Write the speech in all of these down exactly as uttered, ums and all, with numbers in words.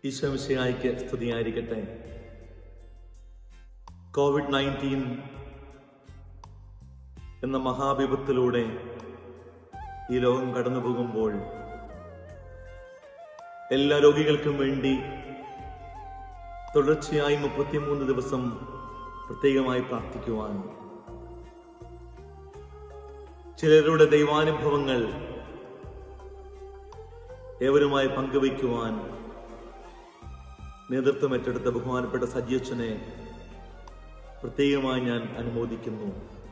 ഈശോമിശിഹായ്ക്ക് സ്തുതിയായിരിക്കട്ടെ. Covid nineteen എന്ന മഹാവിപത്തിലൂടെ ഈ ലോകം കടന്നു പോകുമ്പോൾ എല്ലാ രോഗികൾക്കും വേണ്ടി തുടർച്ചയായി മുപ്പത്തിമൂന്ന് ദിവസം പ്രത്യേകമായി പ്രാർത്ഥിക്കുവാൻ, ചിലരുടെ ദൈവാനുഭവങ്ങൾ ഏവരുമായി പങ്കുവയ്ക്കുവാൻ നേതൃത്വം ഏറ്റെടുത്ത ബഹുമാനപ്പെട്ട സജീവച്ചനെ പ്രത്യേകമായി ഞാൻ അനുമോദിക്കുന്നു.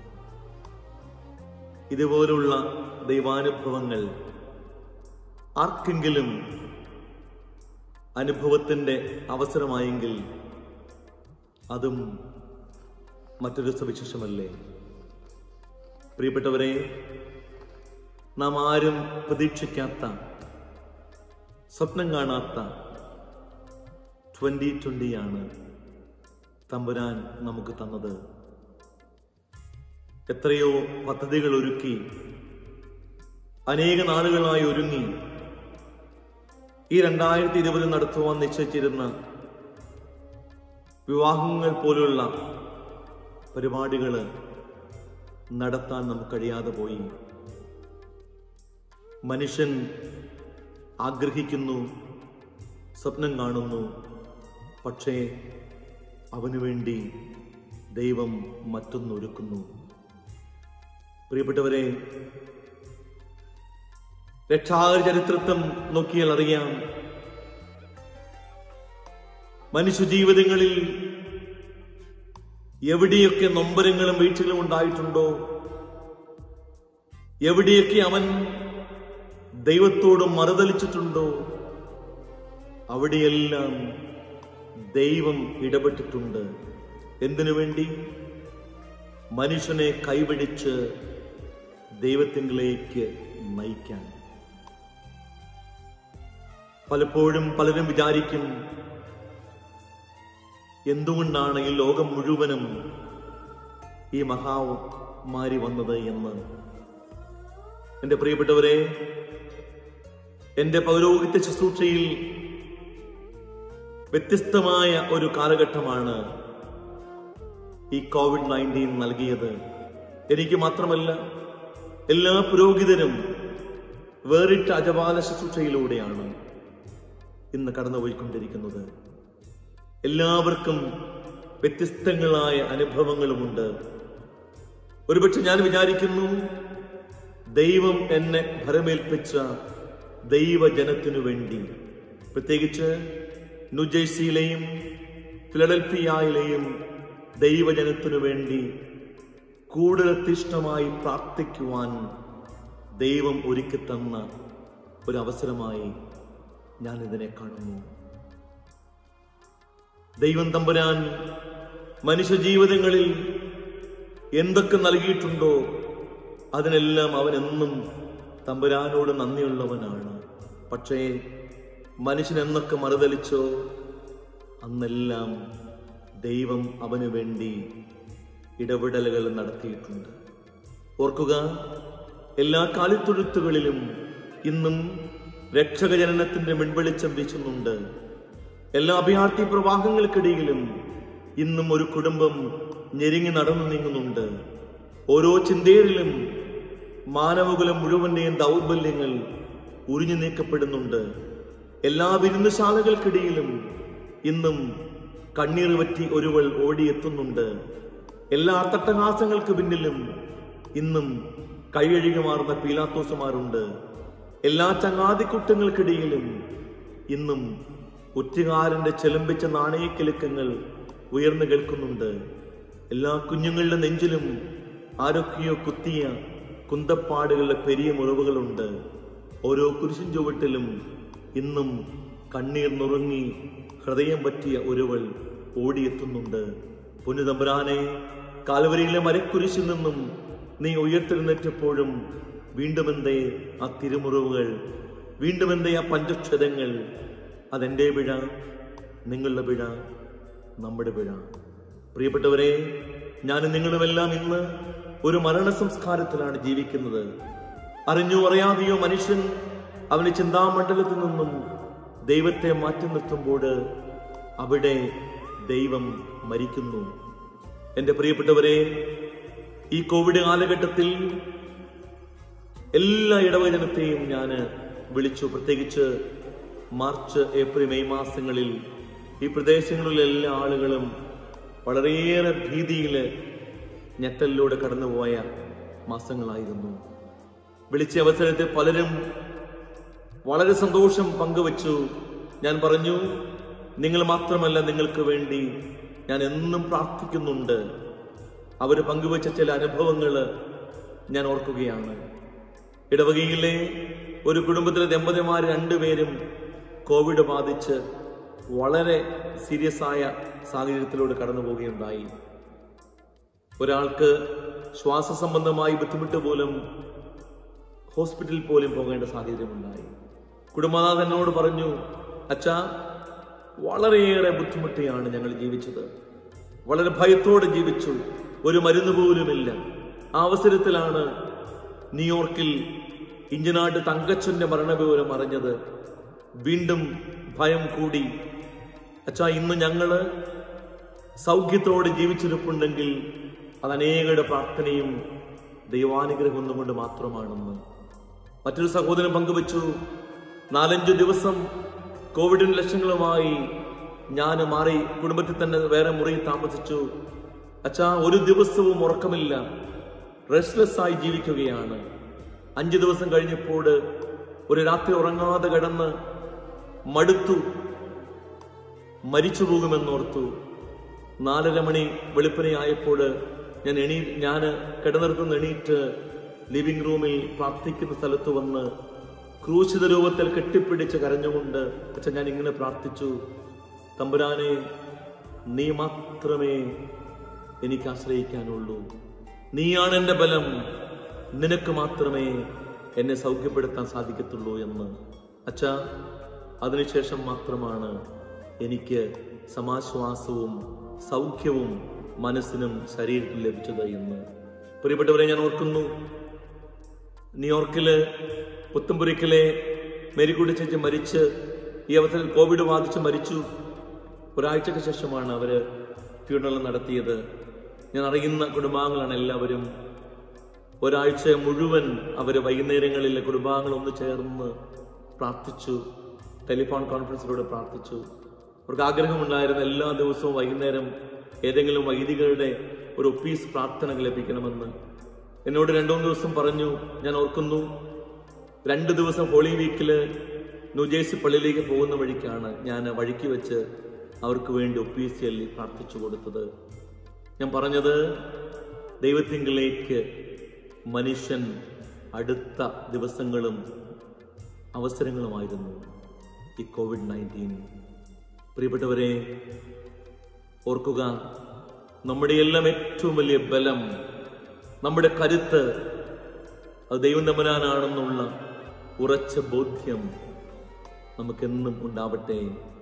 ഇതുപോലുള്ള ദൈവാനുഭവങ്ങൾ ആർക്കെങ്കിലും അനുഭവത്തിന്റെ അവസരമായെങ്കിൽ അതും മറ്റൊരു സവിശേഷമല്ലേ? പ്രിയപ്പെട്ടവരെ, നാം ആരും പ്രതീക്ഷിക്കാത്ത, സ്വപ്നം കാണാത്ത ട്വന്റി ട്വന്റിയാണ് തമ്പുരാൻ നമുക്ക് തന്നത്. എത്രയോ പദ്ധതികൾ ഒരുക്കി, അനേക നാളുകളായി ഒരുങ്ങി ഈ രണ്ടായിരത്തി ഇരുപത് നടത്തുവാൻ നിശ്ചയിച്ചിരുന്ന വിവാഹങ്ങൾ പോലുള്ള പരിപാടികൾ നടത്താൻ നമുക്ക് കഴിയാതെ പോയി. മനുഷ്യൻ ആഗ്രഹിക്കുന്നു, സ്വപ്നം കാണുന്നു, പക്ഷേ അവനു വേണ്ടി ദൈവം മറ്റൊന്നൊരുക്കുന്നു. പ്രിയപ്പെട്ടവരെ, രക്ഷാകര ചരിത്രത്വം നോക്കിയാൽ അറിയാം, മനുഷ്യജീവിതങ്ങളിൽ എവിടെയൊക്കെ നൊമ്പരങ്ങളും വീഴ്ചകളും ഉണ്ടായിട്ടുണ്ടോ, എവിടെയൊക്കെ അവൻ ദൈവത്തോട് മറുതലിച്ചിട്ടുണ്ടോ, അവിടെയെല്ലാം ദൈവം ഇടപെട്ടിട്ടുണ്ട്. എന്തിനു വേണ്ടി? മനുഷ്യനെ കൈപിടിച്ച് ദൈവത്തിലേക്ക് നയിക്കാൻ. പലപ്പോഴും പലരും വിചാരിക്കും, എന്തുകൊണ്ടാണ് ഈ ലോകം മുഴുവനും ഈ മഹാമാരി വന്നത് എന്ന്. എന്റെ പ്രിയപ്പെട്ടവരെ, എന്റെ പൗരോഹിത്യ ശുശ്രൂഷയിൽ വ്യത്യസ്തമായ ഒരു കാലഘട്ടമാണ് ഈ കോവിഡ് നയൻറ്റീൻ നൽകിയത്. എനിക്ക് മാത്രമല്ല, എല്ലാ പുരോഹിതരും വേറിട്ട അജപാല ശുശ്രൂഷയിലൂടെയാണ് ഇന്ന് കടന്നുപോയിക്കൊണ്ടിരിക്കുന്നത്. എല്ലാവർക്കും വ്യത്യസ്തങ്ങളായ അനുഭവങ്ങളുമുണ്ട്. ഒരുപക്ഷെ ഞാൻ വിചാരിക്കുന്നു, ദൈവം എന്നെ ഭരമേൽപ്പിച്ച ദൈവജനത്തിനു വേണ്ടി, പ്രത്യേകിച്ച് ന്യൂജേഴ്സിയിലെയും ഫിലഡൽഫിയയിലെയും ദൈവജനത്തിനു വേണ്ടി കൂടുതൽ തീഷ്ണമായി പ്രാർത്ഥിക്കുവാൻ ദൈവം ഒരുക്കി തന്ന ഒരു അവസരമായി ഞാൻ ഇതിനെ കാണുന്നു. ദൈവം തമ്പുരാൻ മനുഷ്യ ജീവിതങ്ങളിൽ എന്തൊക്കെ നൽകിയിട്ടുണ്ടോ അതിനെല്ലാം അവൻ എന്നും തമ്പുരാനോട് നന്ദിയുള്ളവനാണ്. പക്ഷേ മനുഷ്യൻ എന്നൊക്കെ മറുതലിച്ചോ അന്നെല്ലാം ദൈവം അവന് വേണ്ടി ഇടപെടലുകൾ നടത്തിയിട്ടുണ്ട്. ഓർക്കുക, എല്ലാ കാലിത്തൊഴുത്തുകളിലും ഇന്നും രക്ഷകജനനത്തിന്റെ മിൺവെളിച്ചം വീശുന്നുണ്ട്. എല്ലാ അഭയാർത്ഥി പ്രവാഹങ്ങൾക്കിടയിലും ഇന്നും ഒരു കുടുംബം ഞെരുങ്ങി നടന്നു നീങ്ങുന്നുണ്ട്. ഓരോ ചിന്തയിലും മാനവകുലം മുഴുവന്റെയും ദൗർബല്യങ്ങൾ ഉരിഞ്ഞു നീക്കപ്പെടുന്നുണ്ട്. എല്ലാ വിരുന്നുശാലകൾക്കിടയിലും ഇന്നും കണ്ണീർ വറ്റി ഒരുവൾ ഓടിയെത്തുന്നുണ്ട്. എല്ലാ തട്ടഹാസങ്ങൾക്ക് പിന്നിലും ഇന്നും കൈയഴുകി മാറുന്ന പീലാത്തോസുമാരുണ്ട്. എല്ലാ ചങ്ങാതിക്കുട്ടങ്ങൾക്കിടയിലും ഇന്നും ഒറ്റുകാരന്റെ ചെലമ്പിച്ച നാണയക്കിലുക്കങ്ങൾ ഉയർന്നു കേൾക്കുന്നുണ്ട്. എല്ലാ കുഞ്ഞുങ്ങളുടെ നെഞ്ചിലും ആരൊക്കെയോ കുത്തിയ കുന്തപ്പാടുകളുടെ പെരിയ മുറിവുകളുണ്ട്. ഓരോ കുരിശിൻ ചുവട്ടിലും ഇന്നും കണ്ണീർ നുറുങ്ങി ഹൃദയം പറ്റിയ ഒരുവൾ ഓടിയെത്തുന്നുണ്ട്. പുണ്യതമ്പുരാനെ, കാൽവരിയിലെ മരക്കുരിശിൽ നിന്നും നീ ഉയർത്തെഴുന്നേറ്റപ്പോഴും വീണ്ടും എന്തേ ആ തിരുമുറിവുകൾ, വീണ്ടും എന്തേ ആ പഞ്ചക്ഷതങ്ങൾ? അതെന്റെ പിഴ, നിങ്ങളുടെ പിഴ, നമ്മുടെ പിഴ. പ്രിയപ്പെട്ടവരെ, ഞാനും നിങ്ങളുമെല്ലാം ഇന്ന് ഒരു മരണ സംസ്കാരത്തിലാണ് ജീവിക്കുന്നത്. അറിഞ്ഞോ അറിയാതെയോ മനുഷ്യൻ അവന്റെ ചിന്താമണ്ഡലത്തിൽ നിന്നും ദൈവത്തെ മാറ്റി നിർത്തുമ്പോൾ അവിടെ ദൈവം മരിക്കുന്നു. എൻ്റെ പ്രിയപ്പെട്ടവരെ, ഈ കോവിഡ് കാലഘട്ടത്തിൽ എല്ലാ ഇടവജനത്തെയും ഞാൻ വിളിച്ചു. പ്രത്യേകിച്ച് മാർച്ച്, ഏപ്രിൽ, മെയ് മാസങ്ങളിൽ ഈ പ്രദേശങ്ങളിലെ എല്ലാ ആളുകളും വളരെയേറെ ഭീതിയിൽ ഞെട്ടലിലൂടെ കടന്നുപോയ മാസങ്ങളായിരുന്നു. വിളിച്ച അവസരത്തിൽ പലരും വളരെ സന്തോഷം പങ്കുവച്ചു. ഞാൻ പറഞ്ഞു, നിങ്ങൾ മാത്രമല്ല, നിങ്ങൾക്ക് വേണ്ടി ഞാൻ എന്നും പ്രാർത്ഥിക്കുന്നുണ്ട്. അവർ പങ്കുവച്ച ചില അനുഭവങ്ങൾ ഞാൻ ഓർക്കുകയാണ്. ഇടവകയിലെ ഒരു കുടുംബത്തിലെ ദമ്പതിമാർ രണ്ടുപേരും കോവിഡ് ബാധിച്ച് വളരെ സീരിയസ് ആയ സാഹചര്യത്തിലൂടെ കടന്നു പോവുകയുണ്ടായി. ഒരാൾക്ക് ശ്വാസ സംബന്ധമായി ബുദ്ധിമുട്ട് പോലും ഹോസ്പിറ്റലിൽ പോലും പോകേണ്ട സാഹചര്യമുണ്ടായി. കുടുംബനാഥൻ എന്നോട് പറഞ്ഞു, അച്ഛാ, വളരെയേറെ ബുദ്ധിമുട്ടിയാണ് ഞങ്ങൾ ജീവിച്ചത്. വളരെ ഭയത്തോടെ ജീവിച്ചു. ഒരു മരുന്ന് പോലുമില്ല. ആ അവസരത്തിലാണ് ന്യൂയോർക്കിൽ ഇഞ്ചനാട്ട് തങ്കച്ചന്റെ മരണവിവരം അറിഞ്ഞത്. വീണ്ടും ഭയം കൂടി. അച്ഛാ, ഇന്ന് ഞങ്ങള് സൗഖ്യത്തോടെ ജീവിച്ചിരിപ്പുണ്ടെങ്കിൽ അത് അനേകരുടെ പ്രാർത്ഥനയും ദൈവാനുഗ്രഹം ഒന്നുകൊണ്ട് മാത്രമാണെന്ന്. മറ്റൊരു സഹോദരൻ പങ്കുവച്ചു, നാലഞ്ചു ദിവസം കോവിഡിന്റെ ലക്ഷണങ്ങളുമായി ഞാൻ മാറി കുടുംബത്തിൽ തന്നെ വേറെ മുറിയിൽ താമസിച്ചു. അച്ഛാ, ഒരു ദിവസവും ഉറക്കമില്ല, റെസ്റ്റ്ലെസ് ആയി ജീവിക്കുകയാണ്. അഞ്ചു ദിവസം കഴിഞ്ഞപ്പോൾ ഒരു രാത്രി ഉറങ്ങാതെ കിടന്ന് മടുത്തു, മരിച്ചു പോകുമെന്നോർത്തു. നാലര മണി വെളുപ്പിനെയായപ്പോൾ ഞാൻ എണീ ഞാൻ കിടന്നിടത്തുനിന്ന് എണീറ്റ് ലിവിംഗ് റൂമിൽ പ്രാർത്ഥിക്കുന്ന സ്ഥലത്ത് വന്ന് ക്രൂശിത രൂപത്തിൽ കെട്ടിപ്പിടിച്ച് കരഞ്ഞുകൊണ്ട് അച്ഛൻ ഞാൻ ഇങ്ങനെ പ്രാർത്ഥിച്ചു, തമ്പുരാനെ, നീ മാത്രമേ എനിക്ക് ആശ്രയിക്കാനുള്ളൂ. നീയാണ് എൻ്റെ ബലം. നിനക്ക് മാത്രമേ എന്നെ സൗഖ്യപ്പെടുത്താൻ സാധിക്കത്തുള്ളൂ എന്ന്. അച്ഛാ, അതിനുശേഷം മാത്രമാണ് എനിക്ക് സമാശ്വാസവും സൗഖ്യവും മനസ്സിനും ശരീരത്തിനും ലഭിച്ചത് എന്ന്. പ്രിയപ്പെട്ടവരെ, ഞാൻ ഓർക്കുന്നു, ന്യൂയോർക്കില് പുത്തമ്പുരയ്ക്കലെ മേരിക്കുട്ടി ചേച്ചി മരിച്ച് ഈ അവസരത്തിൽ കോവിഡ് ബാധിച്ച് മരിച്ചു. ഒരാഴ്ചക്ക് ശേഷമാണ് അവര് ഫ്യൂണറൽ നടത്തിയത്. ഞാൻ അറിയുന്ന കുടുംബാംഗങ്ങളാണ് എല്ലാവരും. ഒരാഴ്ച മുഴുവൻ അവര് വൈകുന്നേരങ്ങളിൽ കുടുംബാംഗങ്ങൾ ഒന്ന് ചേർന്ന് പ്രാർത്ഥിച്ചു. ടെലിഫോൺ കോൺഫറൻസിലൂടെ പ്രാർത്ഥിച്ചു. അവർക്ക് ആഗ്രഹമുണ്ടായിരുന്ന എല്ലാ ദിവസവും വൈകുന്നേരം ഏതെങ്കിലും വൈദികരുടെ ഒരു ഒപ്പീസ് പ്രാർത്ഥന ലഭിക്കണമെന്ന്. എന്നോട് രണ്ടു മൂന്ന് ദിവസം പറഞ്ഞു. ഞാൻ ഓർക്കുന്നു, രണ്ടു ദിവസം ഹോളി വീക്കില് ന്യൂജേഴ്സി പള്ളിയിലേക്ക് പോകുന്ന വഴിക്കാണ് ഞാൻ വഴിക്ക് വെച്ച് അവർക്ക് വേണ്ടി ഒപ്പീസ് ചൊല്ലി പ്രാർത്ഥിച്ചു കൊടുത്തത്. ഞാൻ പറഞ്ഞത്, ദൈവത്തിങ്കിലേക്ക് മനുഷ്യൻ അടുത്ത ദിവസങ്ങളും അവസരങ്ങളുമായിരുന്നു ഈ കോവിഡ് നയൻറ്റീൻ. പ്രിയപ്പെട്ടവരെ, ഓർക്കുക, നമ്മുടെ എല്ലാം ഏറ്റവും വലിയ ബലം, നമ്മുടെ കരുത്ത് അത് ദൈവം തമ്പുരാനാണെന്നുള്ള ഉറച്ച ബോധ്യം നമുക്കെന്നും ഉണ്ടാവട്ടെ.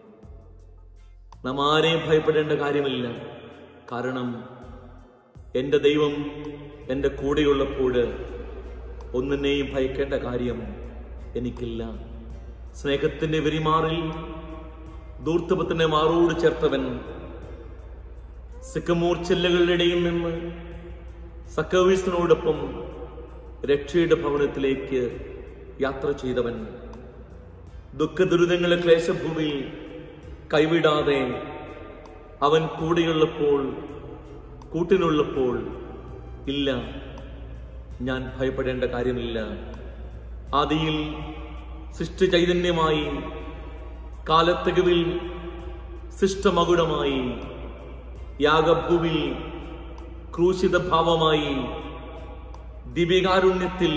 നാം ആരെയും ഭയപ്പെടേണ്ട കാര്യമില്ല. കാരണം എൻ്റെ ദൈവം എൻ്റെ കൂടെയുള്ളപ്പോൾ ഒന്നിനെയും ഭയക്കേണ്ട കാര്യം എനിക്കില്ല. സ്നേഹത്തിന്റെ വെരിമാറിൽ ധൂർത്തപത്തിന്റെ മാറോട് ചേർത്തവൻ, സിക്കമൂർ ചെല്ലുകളുടെ ഇടയിൽ നിന്ന് സക്കവീസിനോടൊപ്പം രക്ഷയുടെ ഭവനത്തിലേക്ക് യാത്ര ചെയ്തവൻ, ദുഃഖദുരിതങ്ങളെ ക്ലേശഭൂമിയിൽ കൈവിടാതെ അവൻ കൂടെയുള്ളപ്പോൾ, കൂട്ടിനുള്ളപ്പോൾ ഇല്ല, ഞാൻ ഭയപ്പെടേണ്ട കാര്യമില്ല. ആദിയിൽ സൃഷ്ടി ചൈതന്യമായി, കാലത്തകവിൽ സൃഷ്ടമകുടമായി, യാഗഭൂവിൽ ക്രൂശിത ഭാവമായി, ദിവ്യകാരുണ്യത്തിൽ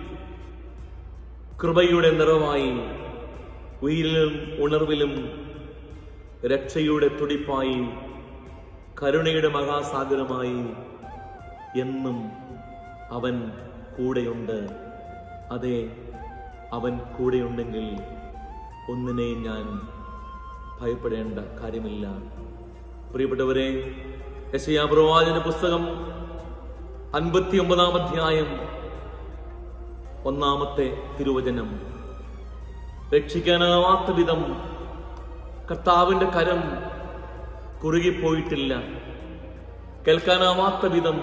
കൃപയുടെ നിറവായി, ഉയിരിലും ഉണർവിലും രക്ഷയുടെ തുടിപ്പായി, കരുണയുടെ മഹാസാഗരമായി എന്നും അവൻ കൂടെയുണ്ട്. അതെ, അവൻ കൂടെയുണ്ടെങ്കിൽ ഒന്നിനെയും ഞാൻ ഭയപ്പെടേണ്ട കാര്യമില്ല. പ്രിയപ്പെട്ടവരെ, യെശയ്യാ പ്രവാചകന്റെ പുസ്തകം അൻപത്തി ഒമ്പതാം അധ്യായം ഒന്നാമത്തെ തിരുവചനം, രക്ഷിക്കാനാവാത്ത വിധം കർത്താവിന്റെ കരം കുറുകിപ്പോയിട്ടില്ല. കേൾക്കാനാവാത്ത വിധം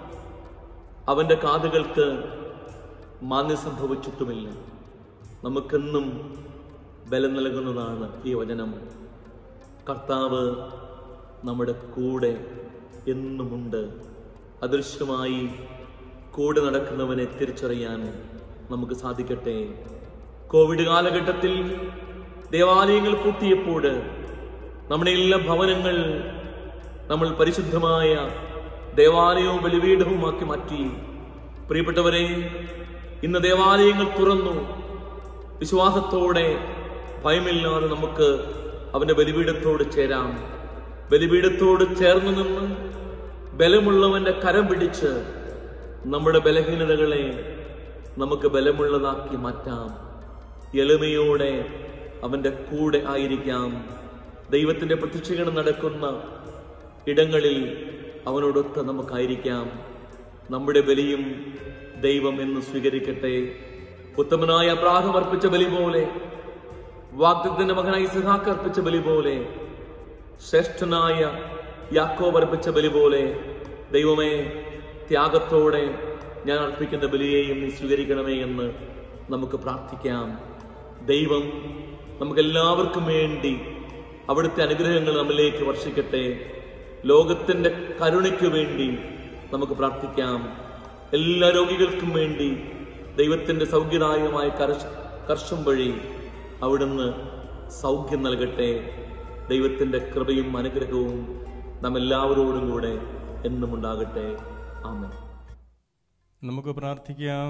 അവന്റെ കാതുകൾക്ക് മാന്യം സംഭവിച്ചിട്ടുമില്ല. നമുക്കെന്നും ബലം നൽകുന്നതാണ് ഈ വചനം. കർത്താവ് നമ്മുടെ കൂടെ എന്നുമുണ്ട്. അദൃശ്യമായി കൂടെ നടക്കുന്നവനെ തിരിച്ചറിയാൻ നമുക്ക് സാധിക്കട്ടെ. കോവിഡ് കാലഘട്ടത്തിൽ ദേവാലയങ്ങൾ പൂട്ടിയപ്പോൾ നമ്മുടെ എല്ലാ ഭവനങ്ങൾ നമ്മൾ പരിശുദ്ധമായ ദേവാലയവും ബലിപീഠവുമാക്കി മാറ്റി. പ്രിയപ്പെട്ടവരെ, ഇന്ന് ദേവാലയങ്ങൾ തുറന്നു. വിശ്വാസത്തോടെ ഭയമില്ലാതെ നമുക്ക് അവന്റെ ബലിപീഠത്തോട് ചേരാം. ബലിപീഠത്തോട് ചേർന്ന് നിന്ന് ബലമുള്ളവന്റെ കരം പിടിച്ച് നമ്മുടെ ബലഹീനതകളെ നമുക്ക് ബലമുള്ളതാക്കി മാറ്റാം. എളിമയോടെ അവന്റെ കൂടെ ആയിരിക്കാം. ദൈവത്തിന്റെ പ്രത്യക്ഷീകരണം നടക്കുന്ന ഇടങ്ങളിൽ അവനോടൊത്ത് നമുക്കായിരിക്കാം. നമ്മുടെ ബലിയും ദൈവം എന്ന് സ്വീകരിക്കട്ടെ. ഉത്തമനായ അബ്രാഹാം അർപ്പിച്ച ബലി പോലെ, വാഗ്ദത്തത്തിന്റെ മകനായി ഇസ്ഹാക്ക് അർപ്പിച്ച ബലി പോലെ, ശ്രേഷ്ഠനായ യാക്കോബ് അർപ്പിച്ച ബലി പോലെ, ദൈവമേ, ത്യാഗത്തോടെ ഞാൻ അർപ്പിക്കുന്ന ബലിയെയും നീ സ്വീകരിക്കണമേ എന്ന് നമുക്ക് പ്രാർത്ഥിക്കാം. ദൈവം നമുക്കെല്ലാവർക്കും വേണ്ടി അവിടുത്തെ അനുഗ്രഹങ്ങൾ നമ്മിലേക്ക് വർഷിക്കട്ടെ. ലോകത്തിന്റെ കരുണയ്ക്ക് വേണ്ടി നമുക്ക് പ്രാർത്ഥിക്കാം. എല്ലാ രോഗികൾക്കും വേണ്ടി ദൈവത്തിന്റെ സൗഖ്യദായകമായ കർശം വഴി അവിടുന്ന് സൗഖ്യം നൽകട്ടെ. ദൈവത്തിന്റെ കൃപയും അനുഗ്രഹവും നാം എല്ലാവരോടും കൂടെ എന്നും ഉണ്ടാകട്ടെ. ആമേൻ. നമുക്ക് പ്രാർത്ഥിക്കാം.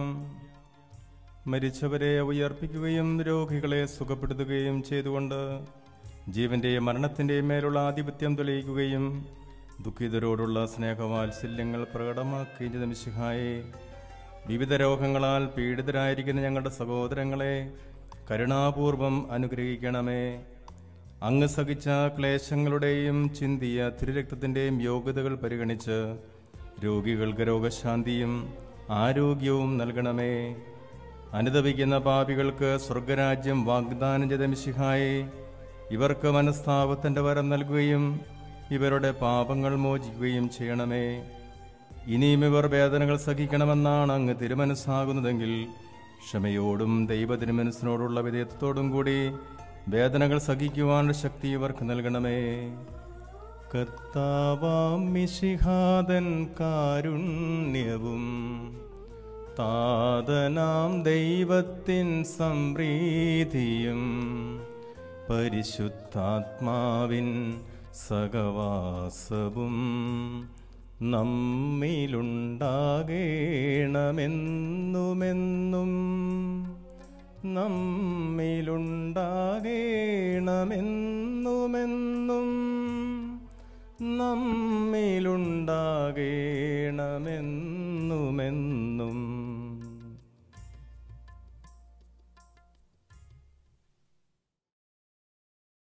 മരിച്ചവരെ ഉയർപ്പിക്കുകയും രോഗികളെ സുഖപ്പെടുത്തുകയും ചെയ്തുകൊണ്ട് ജീവന്റെയും മരണത്തിന്റെയും മേലുള്ള ആധിപത്യം തെളിയിക്കുകയും ദുഃഖിതരോടുള്ള സ്നേഹവാത്സല്യങ്ങൾ പ്രകടമാക്കുകയും ചെയ്ത മിശിഹായെ, വിവിധ രോഗങ്ങളാൽ പീഡിതരായിരിക്കുന്ന ഞങ്ങളുടെ സഹോദരങ്ങളെ കരുണാപൂർവം അനുഗ്രഹിക്കണമേ. അങ്ങ് സഹിച്ച ക്ലേശങ്ങളുടെയും ചിന്തിയ തിരുരക്തത്തിന്റെയും യോഗ്യതകൾ പരിഗണിച്ച് രോഗികൾക്ക് രോഗശാന്തിയും ആരോഗ്യവും നൽകണമേ. അനുതപിക്കുന്ന പാപികൾക്ക് സ്വർഗരാജ്യം വാഗ്ദാനം ചെയ്ത മിശിഹായെ, ഇവർക്ക് മനസ്താപത്തിന്റെ വരം നൽകുകയും ഇവരുടെ പാപങ്ങൾ മോചിക്കുകയും ചെയ്യണമേ. ഇനിയും ഇവർ വേദനകൾ സഹിക്കണമെന്നാണ് അങ്ങ് തിരുമനസ്സാകുന്നതെങ്കിൽ ക്ഷമയോടും ദൈവ തിരുമനസ്സിനോടുള്ള വിധേയത്തോടും കൂടി വേദനകൾ സഹിക്കുവാനുള്ള ശക്തി ഇവർക്ക് നൽകണമേ. കർത്താവാം മിശിഹാതൻ കാരുണ്യവും താതനാം ദൈവത്തിൻ സംപ്രീതിയും പരിശുദ്ധാത്മാവിൻ സഹവാസവും നമ്മിലുണ്ടാകേണമെന്നുമെന്നും നമ്മിലുണ്ടാകേണമെന്നുമെന്നും നമ്മിലുണ്ടാകേണമെന്നും